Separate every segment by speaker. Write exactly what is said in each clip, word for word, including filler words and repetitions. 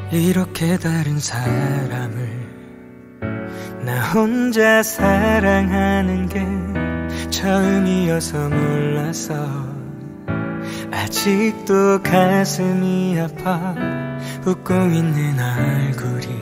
Speaker 1: 이렇게 다른 사람을 나 혼자 사랑하는 게 처음이어서 몰라서 아직도 가슴이 아파 웃고 있는 얼굴이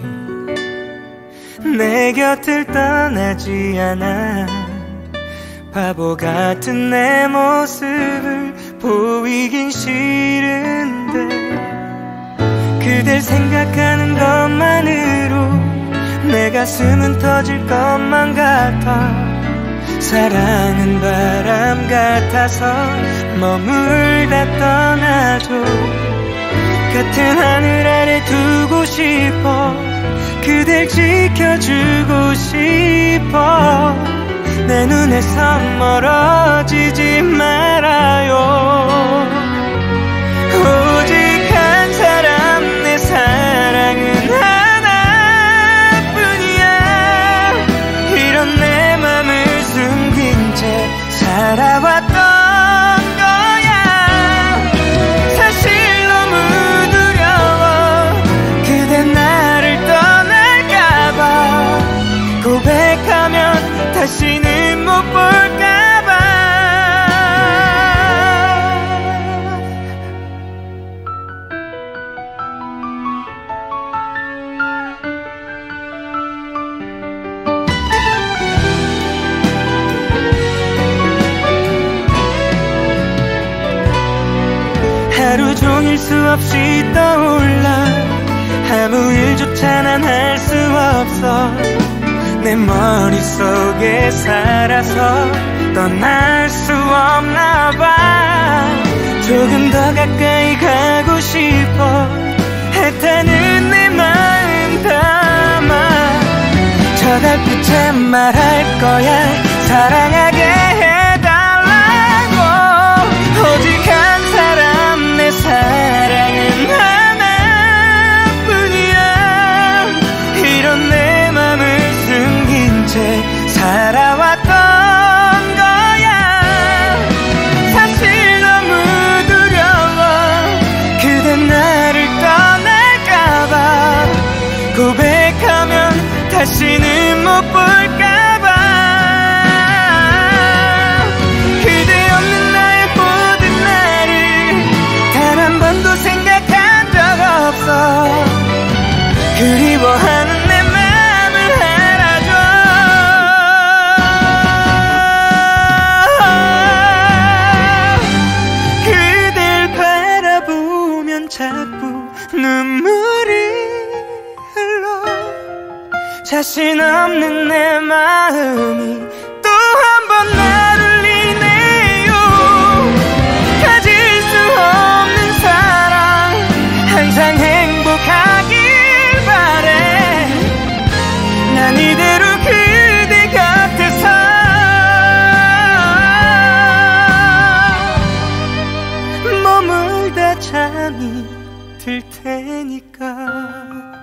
Speaker 1: 내 곁을 떠나지 않아 바보 같은 내 모습을 보이긴 싫은데 그댈 생각하는 것만으로 내 가슴은 터질 것만 같아 사랑은 바람 같아서 머물다 떠나줘 같은 하늘 아래 두고 싶어 그댈 지켜주고 싶어 내 눈에서 멀어지지 말아요 오직 한 사람 내 사랑은 하나뿐이야 이런 내 맘을 숨긴 채 살아왔던 거야 사실 너무 두려워 그대 나를 떠날까봐 고백하면 다시는 못 볼까봐 하루 종일 수없이 떠올라 아무 일조차 난 할 수 없어 내 머릿속에 살아서 떠날 수 없나 봐 조금 더 가까이 가고 싶어 애타는 내 마음 담아 저 달빛에 말할 거야 사랑하게 해달라고 오직 한 사람 내 사랑은 하나뿐이야 이런 내 맘을 숨긴 채 살아왔던 거야 사실 너무 두려워 그대 나를 떠날까봐 고백하면 다시는 못 볼까봐 그대 없는 나의 모든 날을 단 한 번도 생각한 적 없어 그리워하는 내 맘을 알아줘 그댈 바라보면 자꾸 눈물이 흘러 자신 없는 내 마음이 또 한 번 날 울리네요 가질 수 없는 사랑 항상 행복하길 바래 난 이대로 그대 곁에서 머물다 잠이 들 테니까